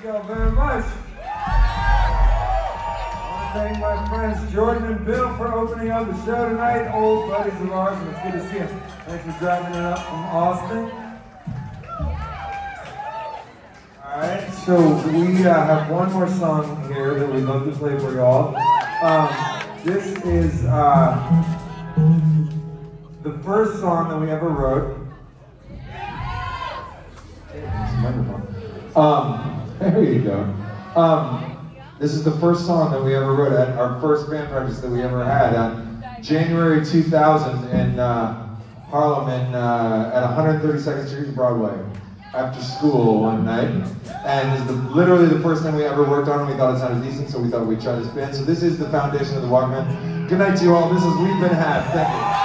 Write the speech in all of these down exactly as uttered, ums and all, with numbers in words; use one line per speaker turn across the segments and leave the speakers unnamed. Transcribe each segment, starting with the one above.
you all very much. I want to thank my friends Jordan and Bill for opening up the show tonight. Old buddies of ours, and it's good to see you. Thanks for driving it up from Austin. Alright, so we uh, have one more song here that we'd love to play for y'all. Um, this is uh, the first song that we ever wrote. Um, there you go. Um, this is the first song that we ever wrote at our first band practice that we ever had on January two thousand in uh, Harlem in, uh, at one thirty-second Street and Broadway after school one night. And this is the, literally the first time we ever worked on it. We thought it sounded decent, so we thought we'd try this band. So this is the foundation of the Walkmen. Good night to you all. This is We've Been Had. Thank you.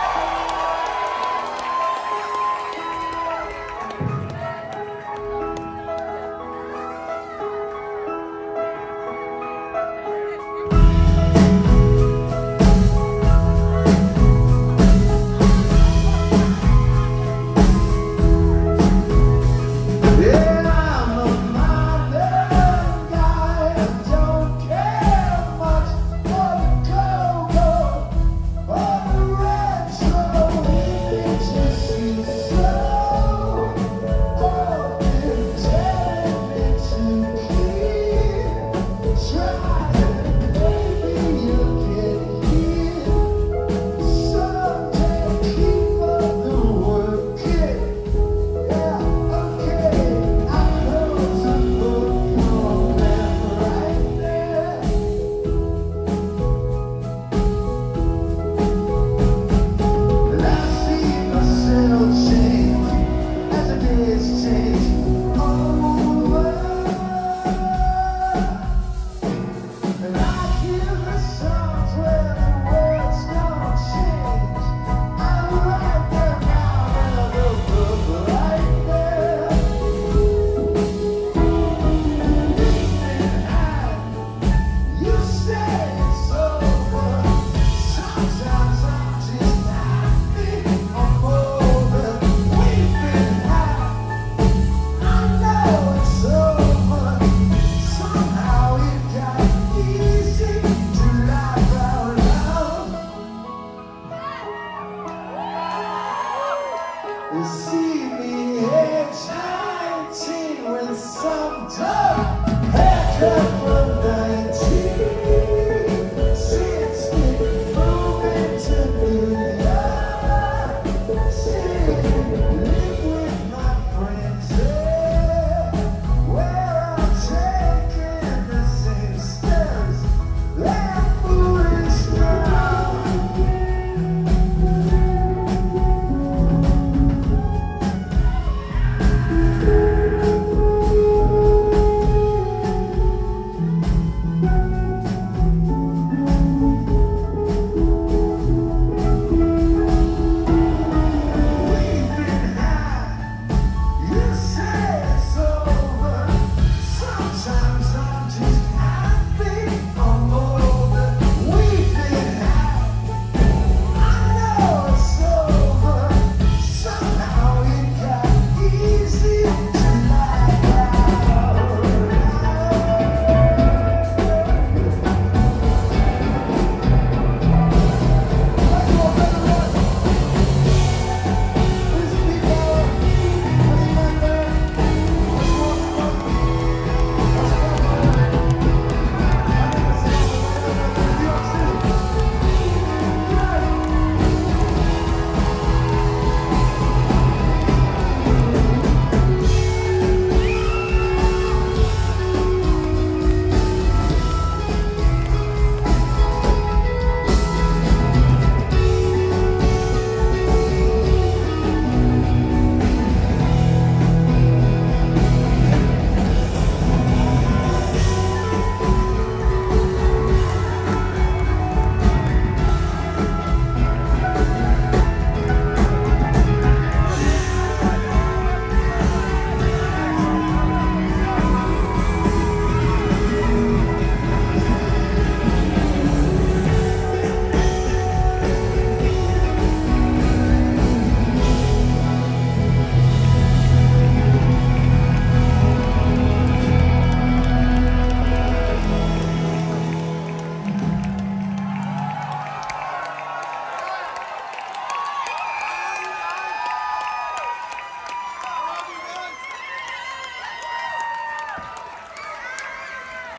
You see me age nineteen with some tough haircut.